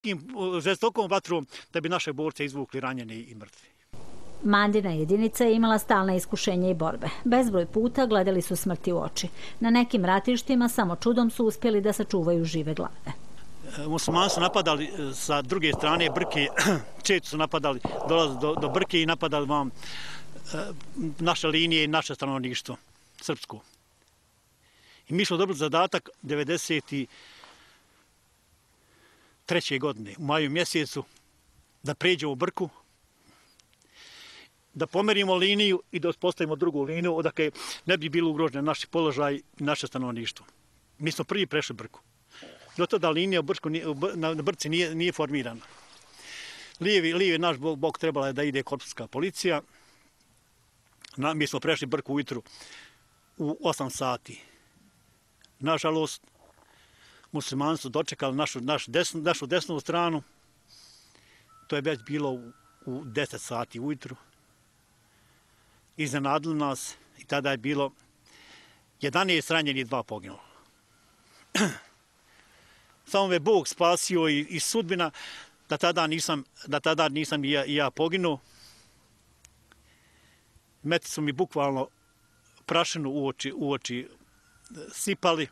žestokom vatrom da bi naše borce izvukli ranjeni i mrtvi. Mandina jedinica je imala stalna iskušenja i borbe. Bezbroj puta gledali su smrti u oči. Na nekim ratištima samo čudom su uspjeli da sačuvaju žive glave. Muslimani su napadali sa druge strane Brke, često su napadali, dolazili do Brke i napadali vam naše linije i naše stanovništvo, srpsko. I mi smo dobili zadatak 1993. godine, u maju mjesecu, da pređemo Brku, da pomerimo liniju i da uspostavimo drugu liniju, odakle ne bi bilo ugrožene naši položaj i naše stanovništvo. Mi smo prvi prešli Brku. Do tada linija na Brci nije formirana. Lijevi naš bok trebala je da ide korpska policija. Mi smo prešli Brku ujutru u 8 sati. Nažalost, muslimani su dočekali našu desnu stranu. To je već bilo u 10 sati ujutru. Iznenadili nas i tada je bilo 11 ranjenih i 2 poginula. Samo me Bog spasio i sudbina da tada nisam i ja poginuo. Meti su mi bukvalno prašinu u oči sipali.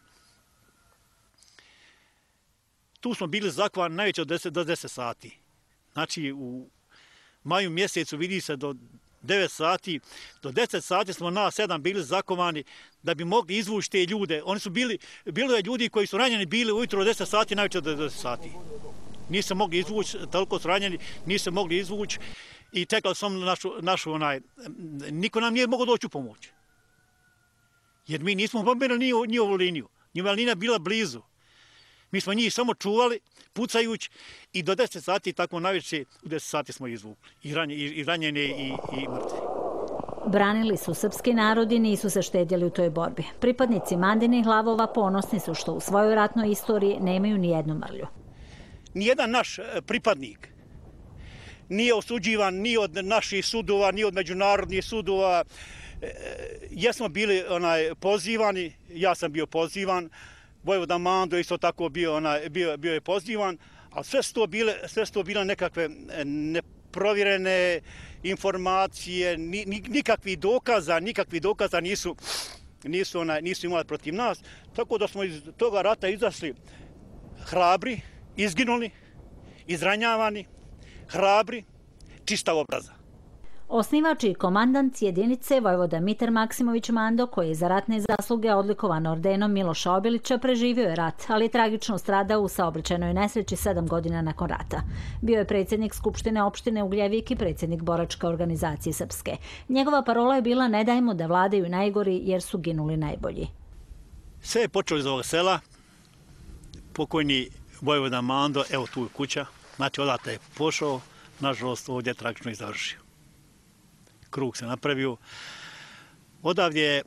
Tu smo bili zakovani najveće do 10 sati. Znači u maju mjesecu vidi se do 9 sati, do 10 sati smo nas 7 bili zakovani da bi mogli izvući te ljude. Oni su bilo je ljudi koji su ranjeni bili ujutro od 10 sati, najveće do 10 sati. Nisu mogli izvući, toliko su ranjeni, nisu mogli izvući i čekali smo našu niko nam nije mogao doći u pomoć. Jer mi nismo pomerili njihovu liniju. Njihova linija bila blizu. Mi smo njih samo čuvali, pucajući i do 10 sati, tako najveće, u 10 sati smo izvukli. I ranjene i mrtve. Branili su srpski narod i nisu se štedjeli u toj borbi. Pripadnici Mandinih glavova ponosni su što u svojoj ratnoj istoriji nemaju ni jednu mrlju. Nijedan naš pripadnik nije osuđivan ni od naših sudova, ni od međunarodnih sudova. Jesmo bili pozivani, ja sam bio pozivan, Vojvoda Mando isto tako bio je pozivan, ali sve su to bile nekakve neprovjerene informacije, nikakvih dokaza nisu imali protiv nas, tako da smo iz toga rata izašli hrabri, izginuli, izranjavani, hrabri, čista obraza. Osnivač i komandant jedinice Vojvoda Mitar Maksimović Mando, koji je za ratne zasluge odlikovan ordenom Miloša Obilića, preživio je rat, ali je tragično stradao u saobraćajnoj nesreći 7 godina nakon rata. Bio je predsjednik Skupštine opštine Ugljevik i predsjednik boračke organizacije Srpske. Njegova parola je bila: ne dajmo da vladaju najgori jer su ginuli najbolji. Sve je počelo iz ovog sela. Pokojni Vojvoda Mando, evo tu je kuća, znači odatle je pošao, nažalost ovdje je tragično i završio. Krug se napravio. Odavdje je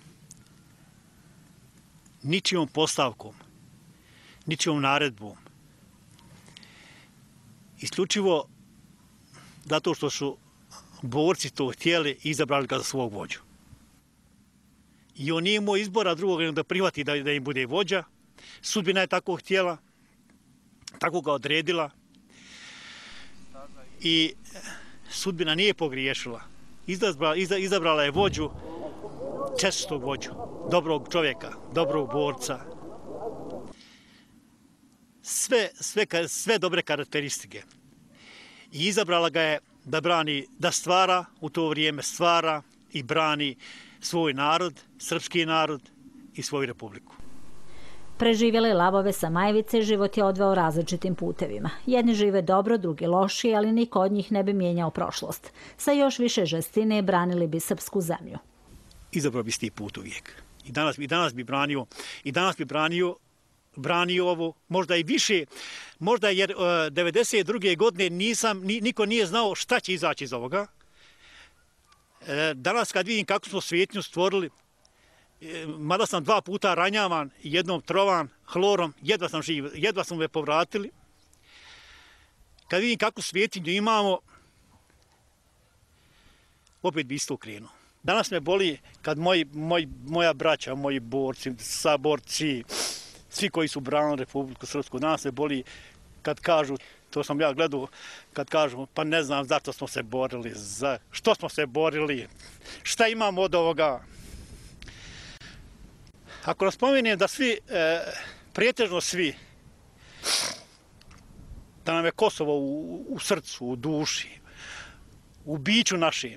ničijom postavkom, ničijom naredbom, isključivo zato što su borci to htjeli i izabrali ga za svog vođu. I on nije imao izbora drugog nego da prihvati da im bude vođa. Sudbina je tako htjela, tako ga odredila i sudbina nije pogriješila. Izabrala je vođu, čestitog vođu, dobrog čovjeka, dobrog borca. Sve dobre karakteristike. I izabrala ga je da brani, da stvara, u to vrijeme stvara i brani svoj narod, srpski narod i svoju republiku. Preživjele lavove sa Majevice život je odveo različitim putevima. Jedni žive dobro, drugi loši, ali niko od njih ne bi mijenjao prošlost. Sa još više žestine branili bi srpsku zemlju. Izabrao bi isti put uvijek. I danas bi branio ovo, možda i više, možda jer 1992. godine niko nije znao šta će izaći iz ovoga. Danas kad vidim kako smo svijetnju stvorili, mada sam 2 puta ranjavan, jednom trovan hlorom, jedva sam živ, jedva smo me povratili. Kad vidim kakvu svjetinju imamo, opet bi isto krenuo. Danas me boli kad moja braća, moji borci, saborci, svi koji su branili Republiku Srpsku, danas me boli kad kažu, to sam ja gledao, kad kažu pa ne znam zašto smo se borili, za što smo se borili, šta imamo od ovoga. Ako raspomenem da svi, pretežno svi, da nam je Kosovo u srcu, u duši, u biću našem.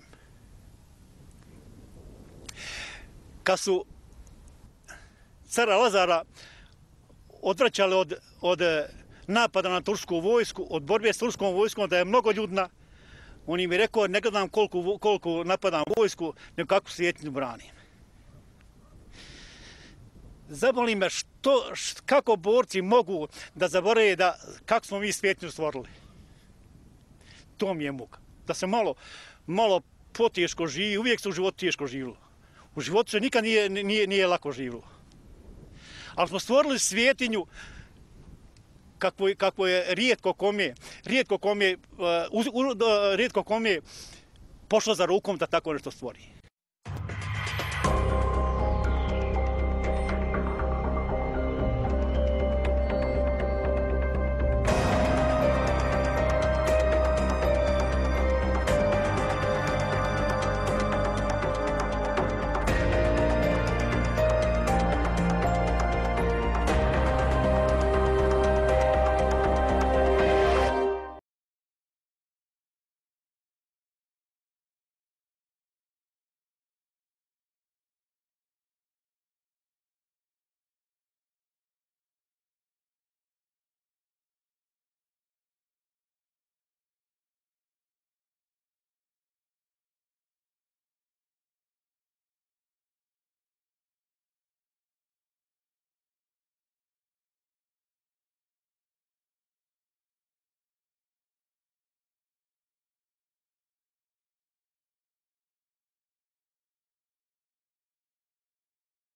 Kad su cara Lazara odvraćali od napada na tursku vojsku, od borbe s turskom vojskom, da je mnogoljudna, on im je rekao, ne gledam koliko napadam vojsku, nego kakvu svjetnju branim. Zaboli me kako borci mogu da zaborave kako smo mi svjetnju stvorili. To mi je muka. Da se malo poteško živi, uvijek se u životu teško živilo. U životu se nikad nije lako živilo. Ali smo stvorili svjetinju kako je rijetko kome pošlo za rukom da tako nešto stvori.